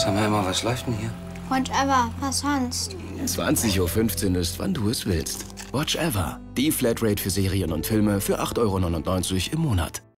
Sag mal immer, was läuft denn hier? Watch Ever, was sonst? 20:15 Uhr ist, wann du es willst. Watch Ever. Die Flatrate für Serien und Filme für 8,99 € im Monat.